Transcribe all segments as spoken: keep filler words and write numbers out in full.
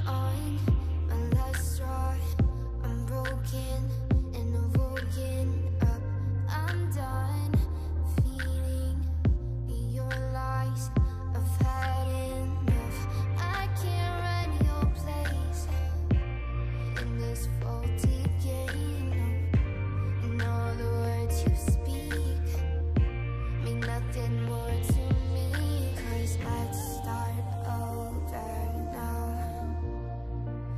on my last straw. I'm broken and I'm woken up. I'm done feeding your lies. I've had enough. I can't run your place in this faulty game. And all the words you speak mean nothing more to me. 'Cause let's start over now.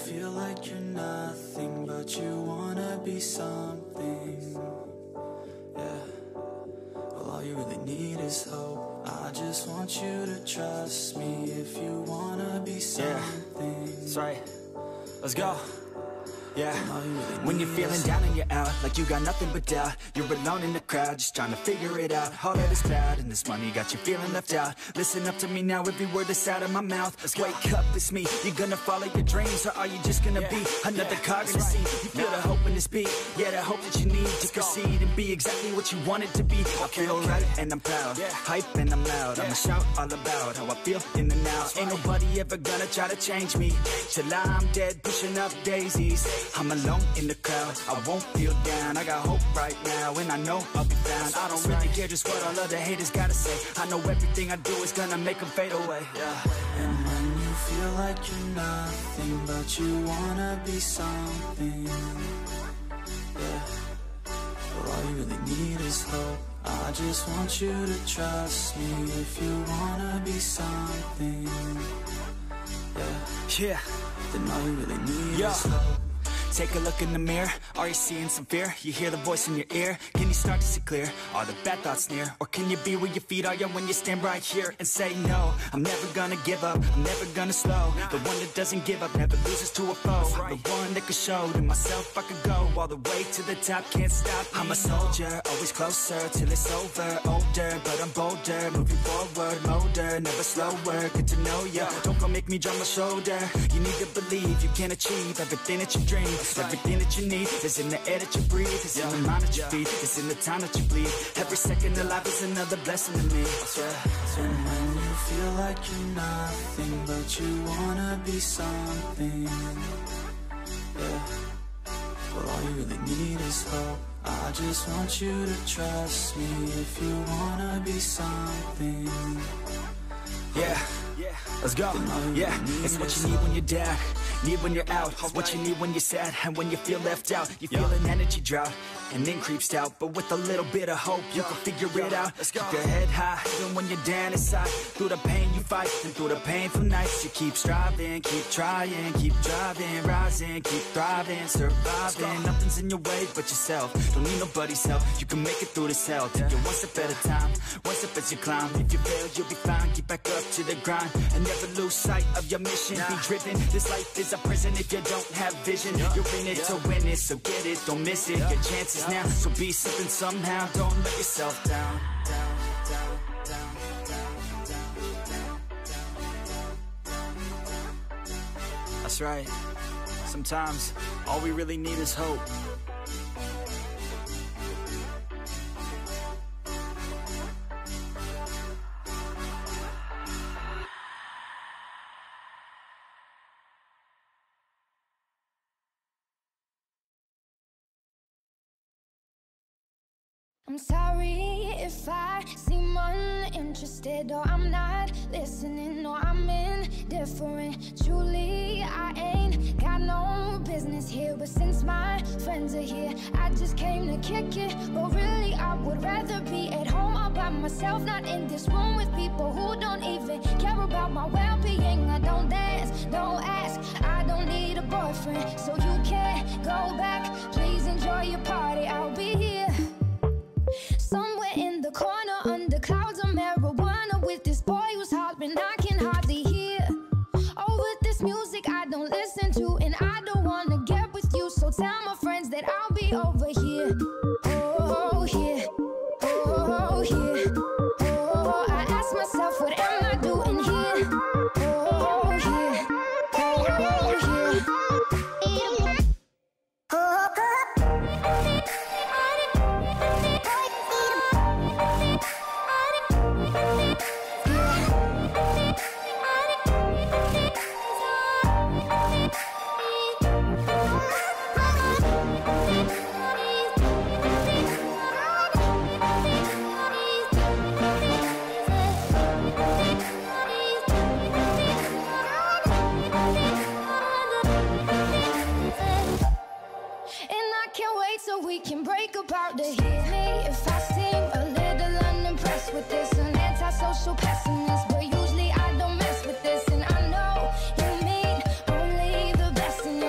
feel like you're nothing, but you wanna be something. Yeah. Well, all you really need is hope. I just want you to trust me if you wanna be something. Yeah, that's right. Let's go. Yeah, when you're feeling down and you're out, like you got nothing but doubt, you're alone in the crowd, just trying to figure it out. All of this cloud and this money got you feeling left out. Listen up to me now, every word that's out of my mouth. Wake up, it's me. You gonna follow your dreams, or are you just gonna be another cog in the scene? You feel the hope in this beat, yeah, the hope that you need to proceed and be exactly what you want it to be. I feel right and I'm proud, hype and I'm loud. I'ma shout all about how I feel in the now. Ain't nobody ever gonna try to change me till I'm dead, pushing up daisies. I'm alone in the crowd, I won't feel down. I got hope right now, and I know I'll be found. I don't really care just what all other haters gotta say. I know everything I do is gonna make them fade away. Yeah. And when you feel like you're nothing, but you wanna be something. Yeah. Well, all you really need is hope. I just want you to trust me if you wanna be something. Yeah. Yeah. Then all you really need Yo. is hope. Take a look in the mirror, are you seeing some fear? You hear the voice in your ear, can you start to see clear? Are the bad thoughts near? Or can you be where your feet are, yeah, when you stand right here and say no? I'm never gonna give up, I'm never gonna slow. The one that doesn't give up, never loses to a foe. The one that could show to myself I could go all the way to the top, can't stop me. I'm a soldier, always closer till it's over. Older, but I'm bolder, moving forward, motor, never slower. Good to know ya, don't go make me drop my shoulder. You need to believe you can achieve everything that you dream. Everything that you need is in the air that you breathe. It's in the mind that you feed. It's in the time that you bleed. Every second of life is another blessing to me. So when you feel like you're nothing, but you wanna be something. Yeah. Well, all you really need is hope. I just want you to trust me if you wanna be something. Yeah. Let's go. Yeah, it's what you need when you're down, need when you're out. It's what you need when you're sad and when you feel left out. You feel an energy drought and then creeps out, but with a little bit of hope you can figure it out. Keep your head high even when you're down inside. Through the pain you fight and through the painful nights you keep striving, keep trying, keep driving, rising, keep thriving, surviving. Nothing's in your way but yourself. Don't need nobody's help. You can make it through this hell. Take it one step at a time, one step as you climb. If you fail you'll be fine. Get back up to the grind and never lose sight of your mission. Be driven. This life is a prison if you don't have vision. You're in it to win it, so get it, don't miss it. Your chances now, so be something somehow. Don't let yourself down. That's right. Sometimes all we really need is hope. I'm sorry if I seem uninterested, or I'm not listening, or I'm indifferent. Truly, I ain't got no business here, but since my friends are here, I just came to kick it. But really, I would rather be at home all by myself, not in this room with people who don't even care about my well-being. I don't dance, don't ask, I don't need a boyfriend, so you can't go back. Please enjoy your party, I'll be here somewhere in the corner under clouds of marijuana with this boy who's hollering I can hardly hear. Oh, with this music I don't listen to, and I don't wanna get with you, so tell my friends that I'll be over here. Oh, here, oh, here, oh, I ask myself, what am I doing here? Oh, here, oh, here, oh, so we can break apart to hear me if I seem a little unimpressed with this. An antisocial pessimist, but usually I don't mess with this. And I know you mean only the best in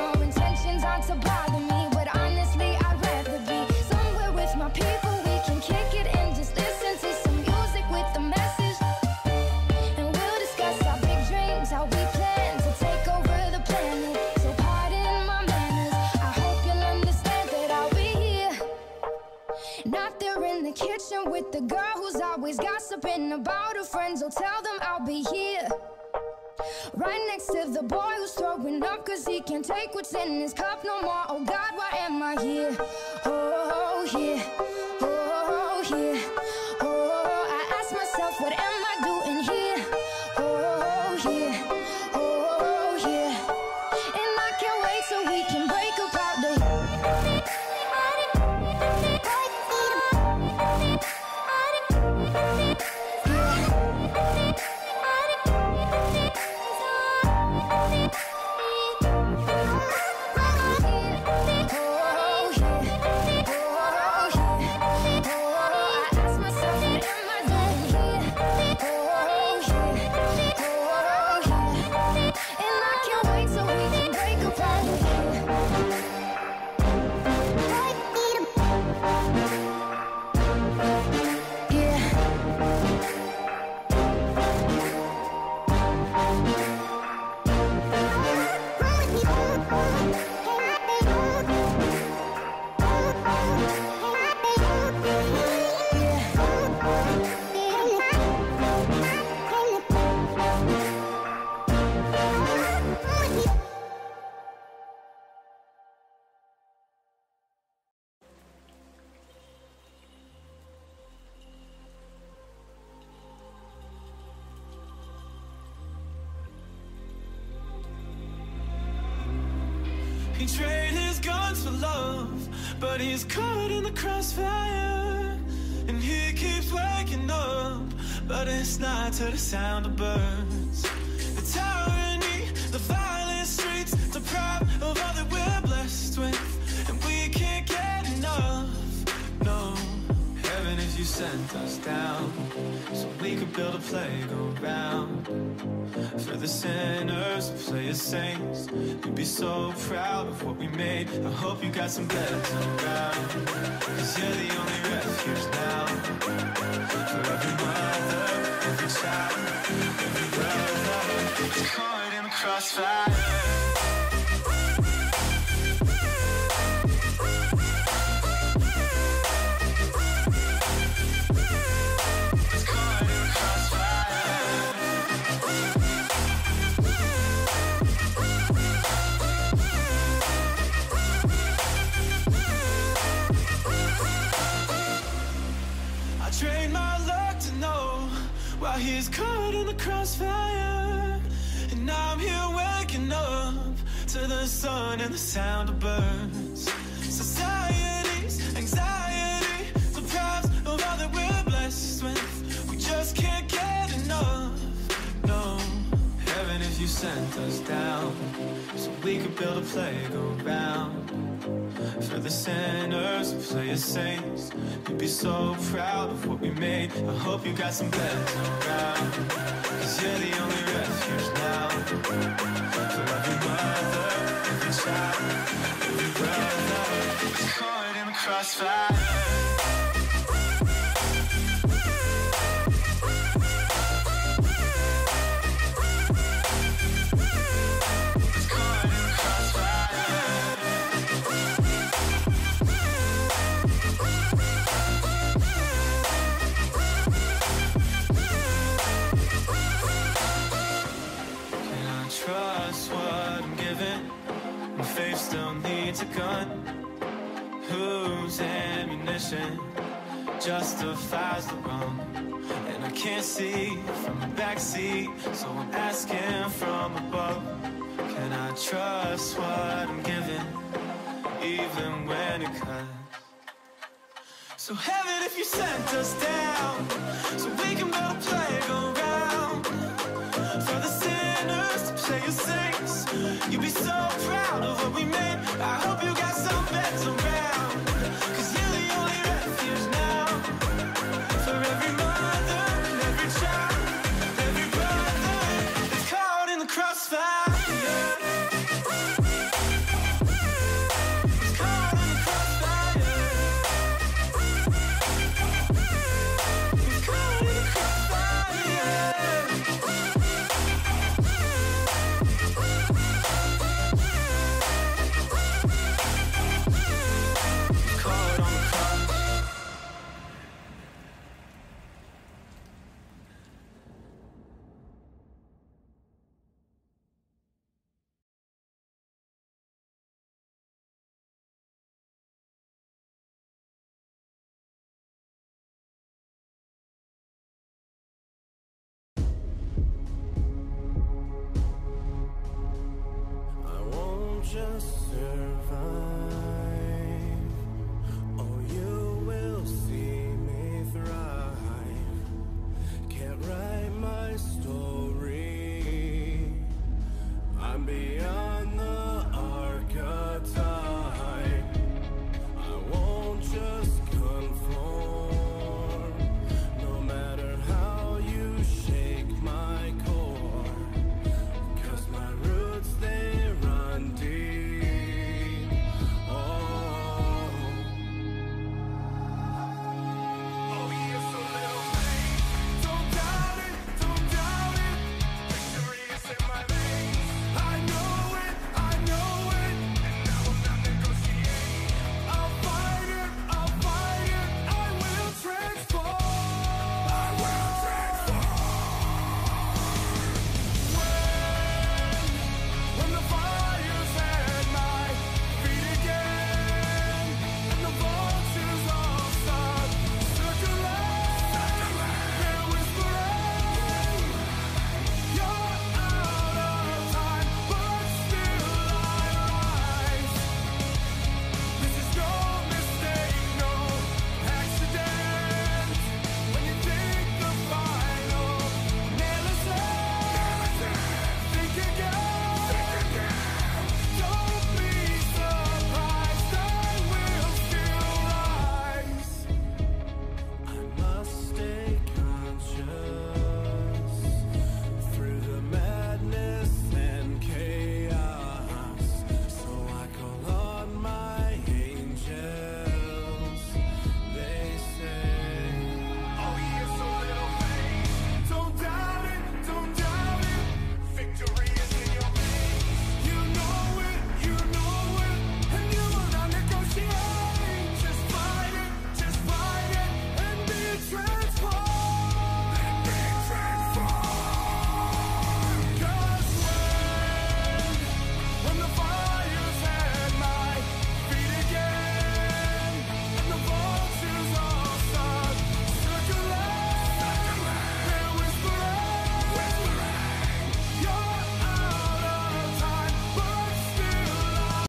conversation with the girl who's always gossiping about her friends. Oh, tell them I'll be here, right next to the boy who's throwing up cause he can't take what's in his cup no more. Oh God, why am I here? Oh, here, oh, here, oh, I ask myself, what am I doing here? Oh, here, oh, here, and I can't wait so we can break apart the He traded his guns for love, but he's caught in the crossfire. And he keeps waking up, but it's not to the sound of birds. The tyranny, the violent streets, deprived of all that we're blessed with. And we can't get enough, no. Heaven if you sent us down, so we could build a playground for the sinners, play as saints. You'd be so proud of what we made. I hope you got some beds around, cause you're the only refuge now. For every mother, every child, every brother is caught in the crossfire. He's caught in the crossfire, and I'm here waking up to the sun and the sound of birds. Society's anxiety deprives of all that we're blessed with. We just can't get enough, no. Heaven if you sent us down, so we could build a playground for the sinners, play as saints. You'd be so proud of what we made. I hope you got some beds around, cause you're the only refuge now. For every mother, every child, every brother is caught in the crossfire. Still needs a gun. Whose ammunition justifies the wrong? And I can't see from the backseat, so I'm asking from above. Can I trust what I'm giving, even when it cuts? So heaven if you sent us down, so we can build a playground for the sinners to play as saints. You'd be so proud of what we made. I hope you got some beds around.